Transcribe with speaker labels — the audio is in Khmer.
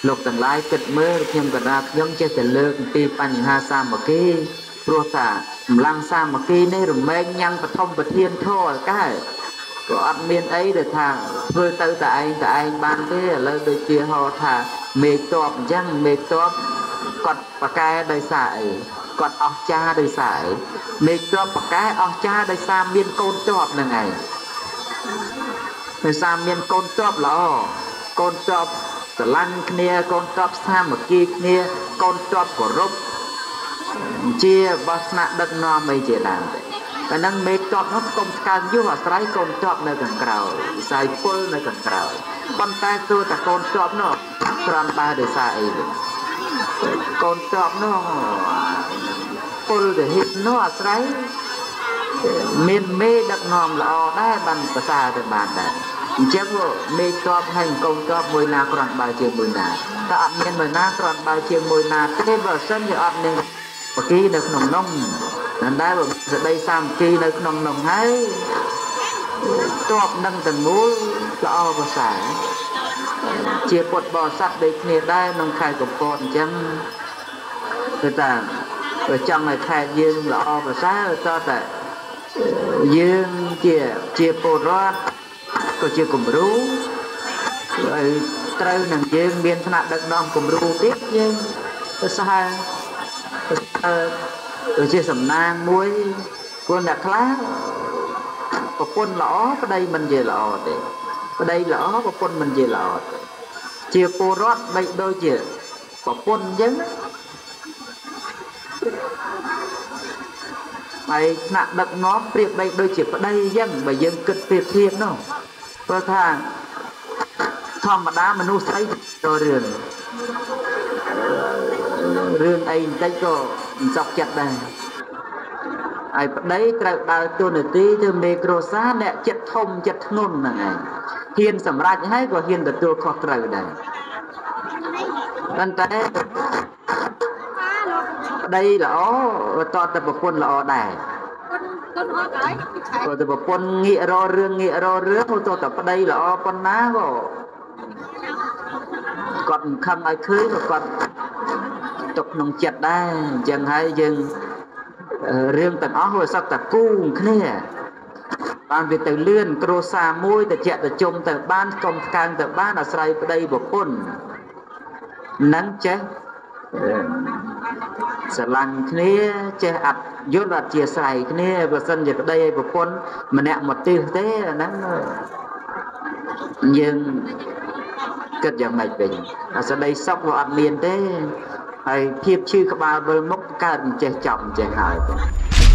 Speaker 1: លោកទាំងឡាយគិតមើលខ្ញុំកណាខ្ញុំចេះតែលើកពីបញ្ហាសាមគ្គីព្រោះថាកម្លាំងសាមគ្គីនេះរមែងញ៉ាំងបឋមប្រធានធម៌កើតក៏អត់មានអីដែលថាធ្វើទៅតែឯងបានទេឥឡូវដូចជាហៅថាមេតបអញ្ចឹងមេតបគាត់ប្រកែដោយសារអីគាត់អស់ចាដោយសារអីមេតបប្រកែអស់ចាដោយសារមានកូនតបហ្នឹងឯងដោយសារមានកូនតបល្អកូនតបស្រឡាញ់គ្នាកូនតបសាមគ្គីគ្នាកូនតបគោរពជាបោះស្នាក់ដឹកនាំអីជាដើមតែនឹងមេតបនោះកុំស្កើងយុះអាស្រ័យកូនតបនៅខាងក្រៅវិស័យពលនៅខាងក្រៅប៉ុន្តែទោះតែកូនតបនោះគ្រាន់តែដោយសារអីវិញកូនតបនោះពលដែលហិតនោះអាស្រ័យមានមេដឹកនាំល្អដែរបានប្រសើរទៅបានដែរអញ្ចឹងមេតបហើយកូនតបមួយណាគ្រាន់បើជាមួយណាតែអត់មានមួយណាគ្រាន់បើជាមួយណាទេបើសិនជាអត់មានបកីនៅក្នុងនោះนั่นได้แบบสดายสามกีในขนมนมให้ตอบดังแต่งูละอภาษาเจียปวดบ่อสัตว์ได้เนี่ยได้น้องไข่กับปอนจังคือแต่จังในไข่ยืนละอภาษาก็แต่ยืนเจียปวดรอดก็เจียกุมรู้ไตรหนังยืนเบียนถนัดดักดองกุมรู้tiếpยืนภาษาជាសំណាងមួយព្រោះអ្នកខ្លះប្រពន្ធល្អប្តីមិនជាល្អទេប្តីល្អប្រពន្ធមិនជាល្អទេជាពលរដ្ឋបីដូចជាប្រពន្ធអញ្ចឹងហើយថ្នាក់ដឹកនាំប្រៀបបីដូចជាប្តីអញ្ចឹងបើយើងគិតប្រៀបធៀបនោះព្រោះថាធម្មតាមនុស្សស្អីទៅរឿងអីបន្តិចក៏មិនសោកចិត្តដែរហើយប្តីត្រូវដើរតួនាទីធ្វើមេគ្រួសារអ្នកចិត្តធំចិត្តធ្ងន់ហ្នឹងឯងហ៊ានសម្រេចហើយក៏ហ៊ានទទួលខុសត្រូវដែរប៉ុន្តែប្តីល្អតតែប្រពន្ធល្អដែរក៏តែប្រពន្ធងាកររឿងទៅតែប្តីល្អប៉ុណ្ណាក៏គាត់មិនខឹងឲ្យឃើញក៏គាត់ទុកក្នុងចិត្តដែរអញ្ចឹងហើយយើងរឿងទាំងអស់វាសត្វតែគូគ្នាបានវាទៅលឿនគ្រួសារមួយទៅជាក់ទៅជុំទៅបានកុំកើងទៅបានអាស្រ័យប្តីប្រពន្ធនឹងចេះស្រឡាញ់គ្នាចេះអត់យល់អត់ជាស្រ័យគ្នាបើសិនជាប្តីឲ្យប្រពន្ធម្នាក់មកទិសទេអាហ្នឹងយើងគិតយ៉ាងម៉េចវិញអាស្ដីសុខវាអត់មានទេហើយភាពឈឺក្បាលវិលមុខកើតមិនចេះចប់មិនចេះហើយ